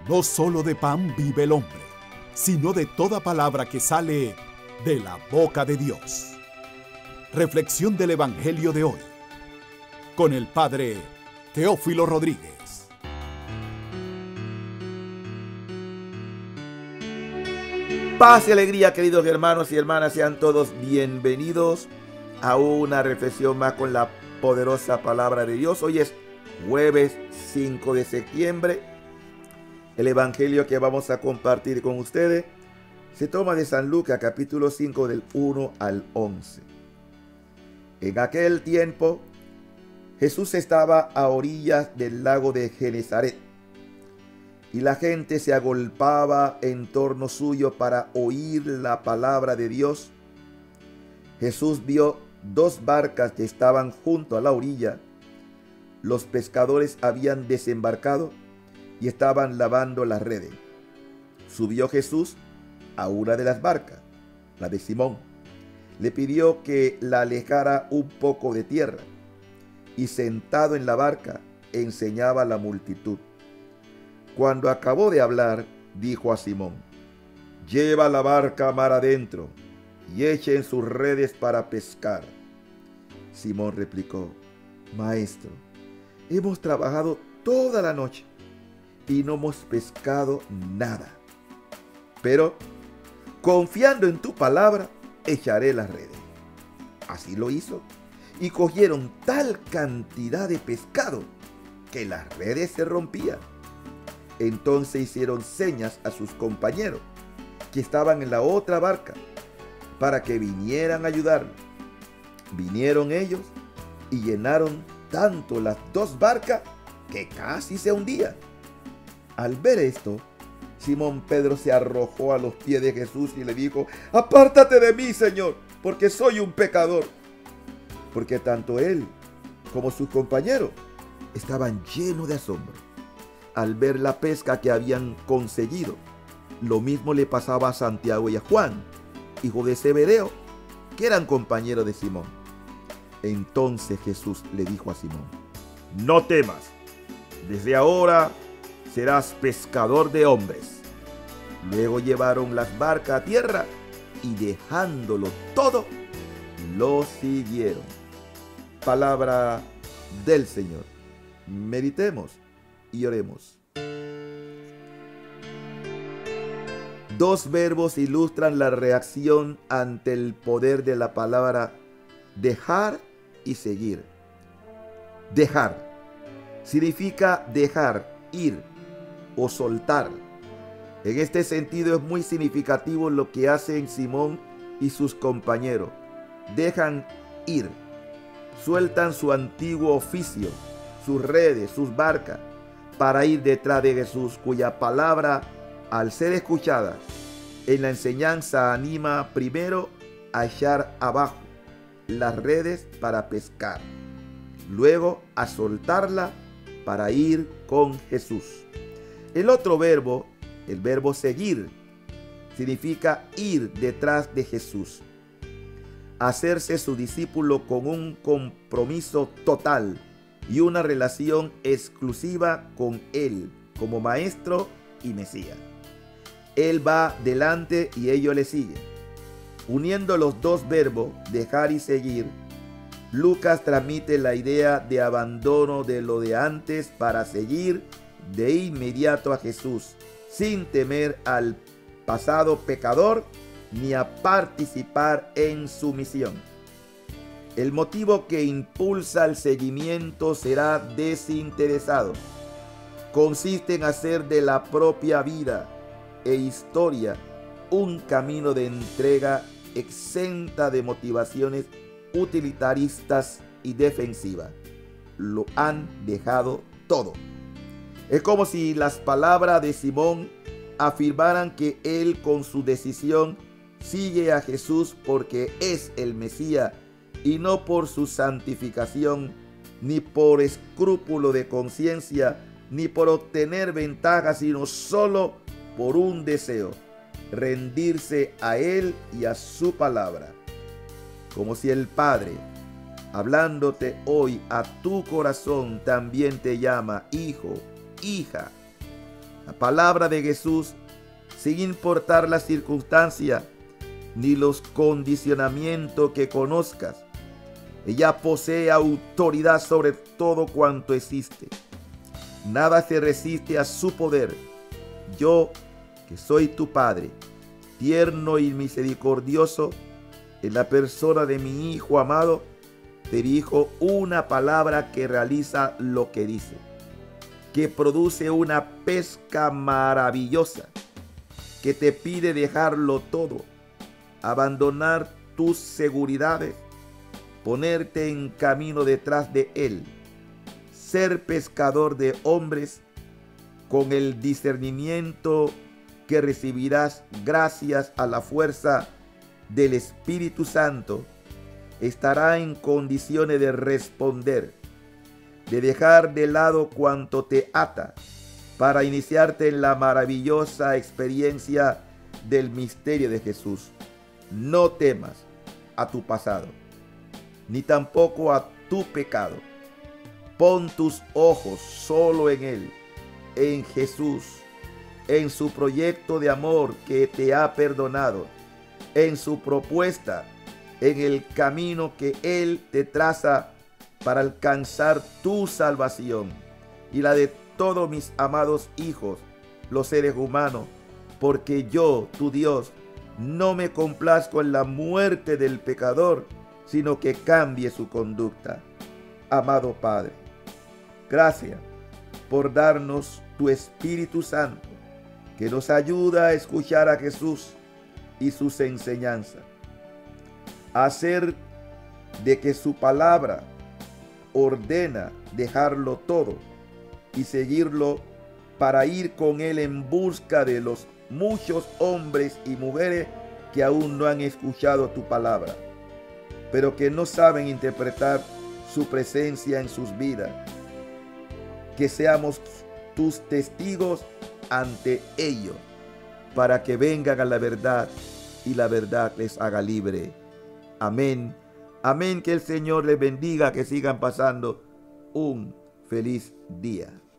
No solo de pan vive el hombre, sino de toda palabra que sale de la boca de Dios. Reflexión del Evangelio de hoy, con el Padre Teófilo Rodríguez. Paz y alegría, queridos hermanos y hermanas, sean todos bienvenidos a una reflexión más con la poderosa palabra de Dios. Hoy es jueves 5 de septiembre. El evangelio que vamos a compartir con ustedes se toma de San Lucas, capítulo 5, del 1 al 11. En aquel tiempo, Jesús estaba a orillas del lago de Genesaret, y la gente se agolpaba en torno suyo para oír la palabra de Dios. Jesús vio dos barcas que estaban junto a la orilla. Los pescadores habían desembarcado y estaban lavando las redes. Subió Jesús a una de las barcas, la de Simón. Le pidió que la alejara un poco de tierra, y sentado en la barca enseñaba a la multitud. Cuando acabó de hablar, dijo a Simón: «Lleva la barca mar adentro y echen sus redes para pescar». Simón replicó: «Maestro, hemos trabajado toda la noche y no hemos pescado nada. Pero, confiando en tu palabra, echaré las redes». Así lo hizo, y cogieron tal cantidad de pescado que las redes se rompían. Entonces hicieron señas a sus compañeros que estaban en la otra barca para que vinieran a ayudarlos. Vinieron ellos y llenaron tanto las dos barcas que casi se hundían. Al ver esto, Simón Pedro se arrojó a los pies de Jesús y le dijo: «Apártate de mí, Señor, porque soy un pecador». Porque tanto él como sus compañeros estaban llenos de asombro al ver la pesca que habían conseguido. Lo mismo le pasaba a Santiago y a Juan, hijo de Zebedeo, que eran compañeros de Simón. Entonces Jesús le dijo a Simón: «No temas, desde ahora serás pescador de hombres». Luego llevaron las barcas a tierra y, dejándolo todo, lo siguieron. Palabra del Señor. Meditemos y oremos. Dos verbos ilustran la reacción ante el poder de la palabra dejar y seguir. Dejar significa dejar ir o soltar. En este sentido es muy significativo lo que hacen Simón y sus compañeros. Dejan ir, sueltan su antiguo oficio, sus redes, sus barcas, para ir detrás de Jesús, cuya palabra, al ser escuchada en la enseñanza, anima primero a echar abajo las redes para pescar, luego a soltarla para ir con Jesús. El otro verbo, el verbo seguir, significa ir detrás de Jesús, hacerse su discípulo con un compromiso total y una relación exclusiva con Él como Maestro y Mesías. Él va delante y ellos le siguen. Uniendo los dos verbos, dejar y seguir, Lucas transmite la idea de abandono de lo de antes para seguir de inmediato a Jesús, sin temer al pasado pecador ni a participar en su misión. El motivo que impulsa el seguimiento será desinteresado. Consiste en hacer de la propia vida e historia un camino de entrega exenta de motivaciones utilitaristas y defensivas. Lo han dejado todo. Es como si las palabras de Simón afirmaran que él, con su decisión, sigue a Jesús porque es el Mesías y no por su santificación, ni por escrúpulo de conciencia, ni por obtener ventajas, sino solo por un deseo: rendirse a Él y a su palabra. Como si el Padre, hablándote hoy a tu corazón, también te llama hijo, hija. La palabra de Jesús, sin importar la circunstancia ni los condicionamientos que conozcas, ella posee autoridad sobre todo cuanto existe. Nada se resiste a su poder. Yo, que soy tu Padre, tierno y misericordioso, en la persona de mi Hijo amado, te dirijo una palabra que realiza lo que dice, que produce una pesca maravillosa, que te pide dejarlo todo, abandonar tus seguridades, ponerte en camino detrás de Él, ser pescador de hombres con el discernimiento que recibirás gracias a la fuerza del Espíritu Santo. Estará en condiciones de responder, de dejar de lado cuanto te ata, para iniciarte en la maravillosa experiencia del misterio de Jesús. No temas a tu pasado, ni tampoco a tu pecado. Pon tus ojos solo en Él, en Jesús, en su proyecto de amor que te ha perdonado, en su propuesta, en el camino que Él te traza para alcanzar tu salvación y la de todos mis amados hijos, los seres humanos, porque yo, tu Dios, no me complazco en la muerte del pecador, sino que cambie su conducta. Amado Padre, gracias por darnos tu Espíritu Santo, que nos ayuda a escuchar a Jesús y sus enseñanzas, a hacer de que su palabra ordena dejarlo todo y seguirlo para ir con Él en busca de los muchos hombres y mujeres que aún no han escuchado tu palabra, pero que no saben interpretar su presencia en sus vidas. Que seamos tus testigos ante ellos, para que vengan a la verdad y la verdad les haga libre. Amén. Amén. Que el Señor les bendiga, que sigan pasando un feliz día.